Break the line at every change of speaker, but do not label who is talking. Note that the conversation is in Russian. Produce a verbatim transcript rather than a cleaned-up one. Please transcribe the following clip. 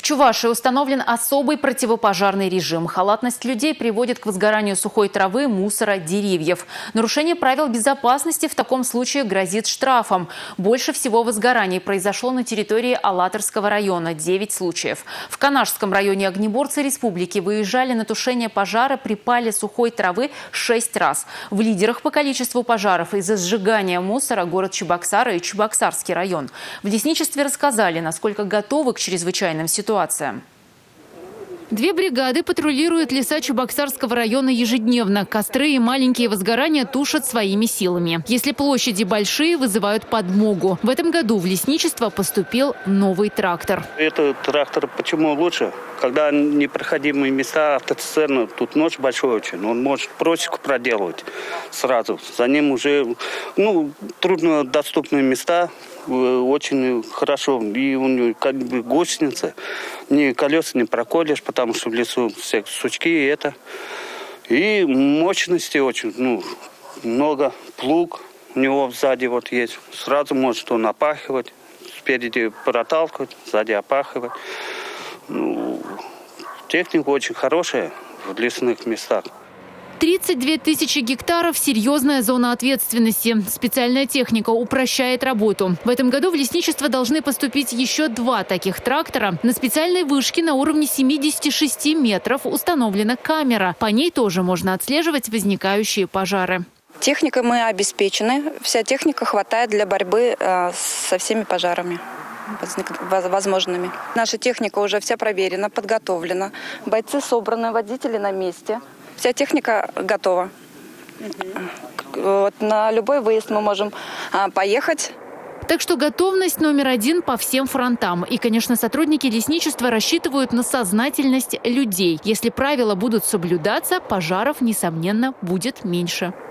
Чувашии установлен особый противопожарный режим. Халатность людей приводит к возгоранию сухой травы, мусора, деревьев. Нарушение правил безопасности в таком случае грозит штрафом. Больше всего возгораний произошло на территории Алатырского района – девять случаев. В Канашском районе огнеборцы республики выезжали на тушение пожара при пале сухой травы шесть раз. В лидерах по количеству пожаров из-за сжигания мусора город Чебоксары и Чебоксарский район. В лесничестве рассказали, насколько готовы к чрезвычайным ситуациям. Две бригады патрулируют леса Чебоксарского района ежедневно. Костры и маленькие возгорания тушат своими силами. Если площади большие, вызывают подмогу. В этом году в лесничество поступил новый трактор.
Этот трактор почему лучше? Когда непроходимые места, автоцистерны, тут ночь большой очень, он может просеку проделывать сразу. За ним уже ну, труднодоступные места, очень хорошо. И у него как бы гусеница, ни колеса не проколешь, потому что в лесу все сучки и это. И мощности очень ну, много, плуг у него сзади вот есть. Сразу может он опахивать, спереди проталкивать, сзади опахивать. Ну, техника очень хорошая в лесных местах.
тридцать две тысячи гектаров – серьезная зона ответственности. Специальная техника упрощает работу. В этом году в лесничество должны поступить еще два таких трактора. На специальной вышке на уровне семидесяти шести метров установлена камера. По ней тоже можно отслеживать возникающие пожары.
Техникой мы обеспечены. Вся техника хватает для борьбы э, со всеми пожарами возможными. Наша техника уже вся проверена, подготовлена. Бойцы собраны, водители на месте. Вся техника готова. Угу. Вот, на любой выезд мы можем а, поехать.
Так что готовность номер один по всем фронтам. И, конечно, сотрудники лесничества рассчитывают на сознательность людей. Если правила будут соблюдаться, пожаров, несомненно, будет меньше.